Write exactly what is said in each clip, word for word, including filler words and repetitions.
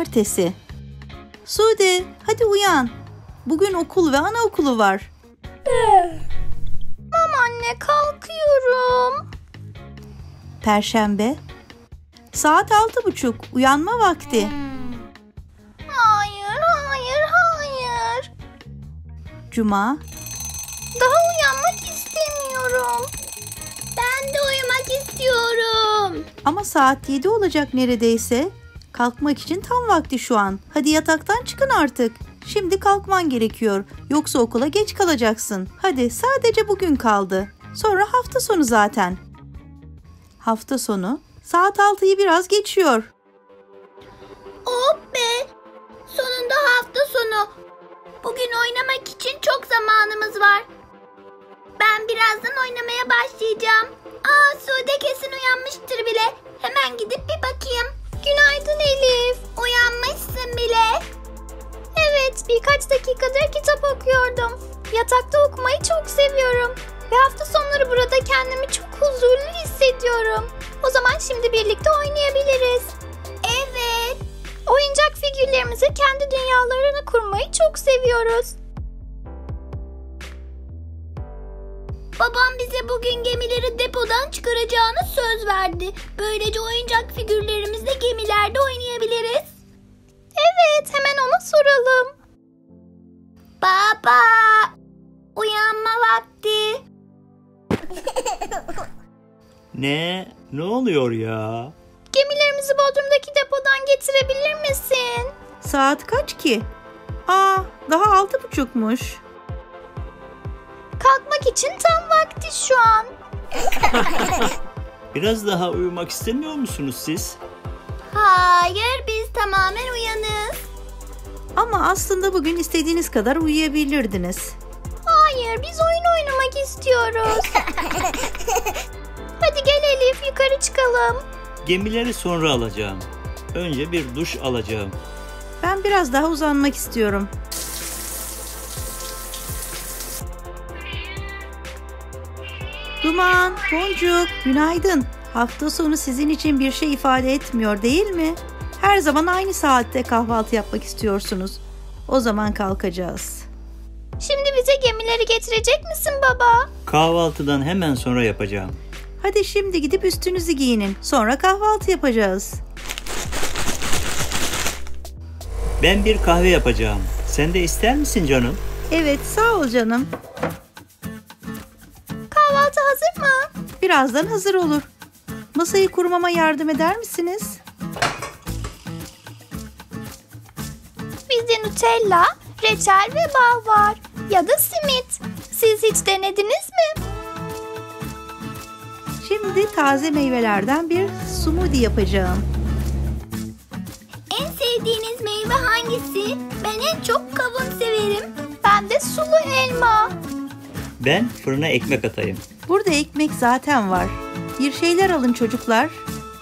ertesi. Sude, hadi uyan. Bugün okul ve anaokulu var. Tamam anne, kalkıyorum. Perşembe. Saat altı buçuk. Uyanma vakti. Hayır, hayır, hayır. Cuma. Daha uyanmak istemiyorum. Ben de uyumak istiyorum. Ama saat yedi olacak neredeyse. Kalkmak için tam vakti şu an. Hadi yataktan çıkın artık. Şimdi kalkman gerekiyor. Yoksa okula geç kalacaksın. Hadi, sadece bugün kaldı. Sonra hafta sonu zaten. Hafta sonu. Saat altıyı biraz geçiyor. Oh be! Sonunda hafta sonu. Bugün oynamak için çok zamanımız var. Ben birazdan oynamaya başlayacağım. Aa, Sude kesin uyanmıştır bile. Hemen gidip bir bakayım. Günaydın Elif. Uyanmışsın bile. Evet, birkaç dakikadır kitap okuyordum. Yatakta okumayı çok seviyorum. Ve hafta sonları burada kendimi çok huzurlu hissediyorum. O zaman şimdi birlikte oynayabiliriz. Evet. Oyuncak figürlerimizi kendi dünyalarını kurmayı çok seviyoruz. Babam bize bugün gemileri depodan çıkaracağını söz verdi. Böylece oyuncak figürlerimizle gemilerde oynayabiliriz. Evet, hemen ona soralım. Baba, uyanma vakti. Ne? Ne oluyor ya? Gemilerimizi Bodrum'daki depodan getirebilir misin? Saat kaç ki? Aa, daha altı buçukmuş. Kalkmak için tam vakti şu an. Biraz daha uyumak istemiyor musunuz siz? Hayır, biz tamamen uyanız. Ama aslında bugün istediğiniz kadar uyuyabilirdiniz. Hayır, biz oyun oynamak istiyoruz. Hadi gel Elif, yukarı çıkalım. Gemileri sonra alacağım. Önce bir duş alacağım. Ben biraz daha uzanmak istiyorum. Duman, Boncuk, günaydın. Hafta sonu sizin için bir şey ifade etmiyor değil mi? Her zaman aynı saatte kahvaltı yapmak istiyorsunuz. O zaman kalkacağız. Şimdi bize gemileri getirecek misin baba? Kahvaltıdan hemen sonra yapacağım. Hadi şimdi gidip üstünüzü giyinin. Sonra kahvaltı yapacağız. Ben bir kahve yapacağım. Sen de ister misin canım? Evet, sağ ol canım. Kahvaltı hazır mı? Birazdan hazır olur. Masayı kurmama yardım eder misiniz? Bizde Nutella, reçel ve bal var. Ya da simit. Siz hiç denediniz mi? Şimdi taze meyvelerden bir smoothie yapacağım. En sevdiğiniz meyve hangisi? Ben en çok kavun severim. Ben de sulu elma. Ben fırına ekmek atayım. Burada ekmek zaten var. Bir şeyler alın çocuklar.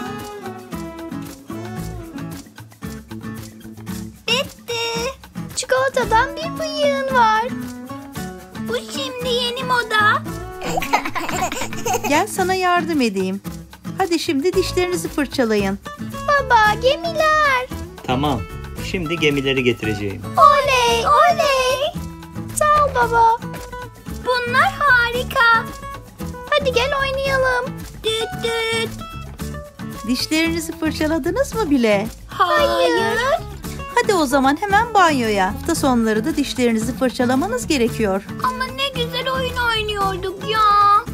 Bitti. Çikolatadan bir bıyığın var. Bu şimdi yeni moda. Gel sana yardım edeyim. Hadi şimdi dişlerinizi fırçalayın. Baba, gemiler. Tamam. Şimdi gemileri getireceğim. Oley, oley. Sağ ol baba. Bunlar harika. Hadi gel oynayalım. Düt düt. Dişlerinizi fırçaladınız mı bile? Hayır. Hadi o zaman hemen banyoya. Hafta sonları da dişlerinizi fırçalamanız gerekiyor. Ama ne güzel oyun oynuyorduk ya.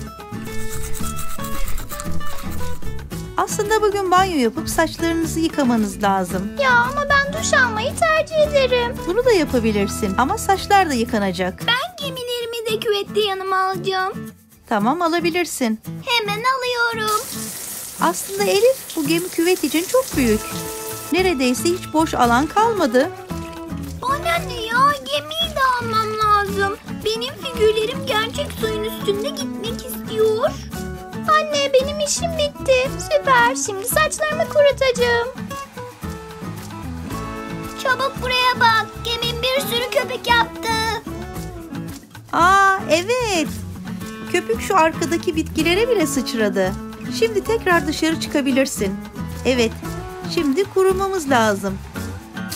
Aslında bugün banyo yapıp saçlarınızı yıkamanız lazım. Ya ama ben duş almayı tercih ederim. Bunu da yapabilirsin ama saçlar da yıkanacak. Ben gemilerimi de küvette yanıma alacağım. Tamam, alabilirsin. Hemen alıyorum. Aslında Elif, bu gemi küvet için çok büyük. Neredeyse hiç boş alan kalmadı. Bana ne ya? Gemiyi de almam lazım. Benim figürlerim gerçek suyun üstünde gitmek istiyor. Anne, benim işim bitti. Süper. Şimdi saçlarımı kurutacağım. Çabuk buraya bak. Gemim bir sürü köpük yaptı. Aa, evet. Köpük şu arkadaki bitkilere bile sıçradı. Şimdi tekrar dışarı çıkabilirsin. Evet, şimdi kurumamız lazım.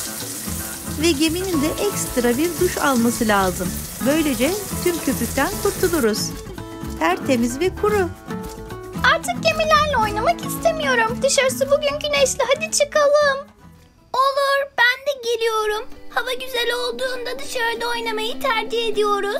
ve geminin de ekstra bir duş alması lazım. Böylece tüm köpükten kurtuluruz. Tertemiz ve kuru. Artık gemilerle oynamak istemiyorum. Dışarısı bugün güneşli. Hadi çıkalım. Olur, ben de geliyorum. Hava güzel olduğunda dışarıda oynamayı tercih ediyoruz.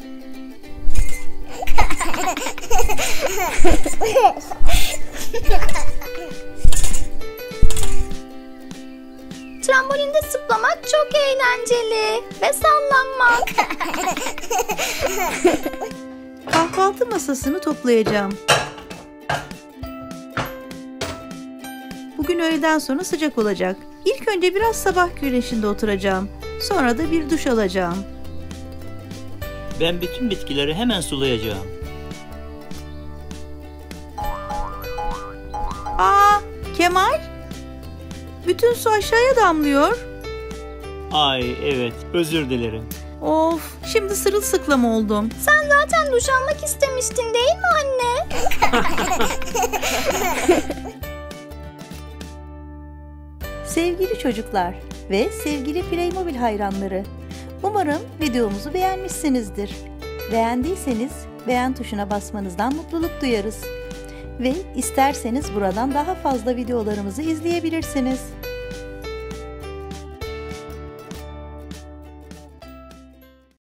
Trambolinde zıplamak çok eğlenceli ve sallanmak. Kahvaltı masasını toplayacağım. Bugün öğleden sonra sıcak olacak. İlk önce biraz sabah güneşinde oturacağım. Sonra da bir duş alacağım. Ben bütün bitkileri hemen sulayacağım. Aa, Kemal? Bütün su aşağıya damlıyor. Ay evet, özür dilerim. Of, şimdi sırılsıklam oldum. Sen zaten duş almak istemiştin değil mi anne? Sevgili çocuklar ve sevgili Playmobil hayranları, umarım videomuzu beğenmişsinizdir. Beğendiyseniz beğen tuşuna basmanızdan mutluluk duyarız. Ve isterseniz buradan daha fazla videolarımızı izleyebilirsiniz.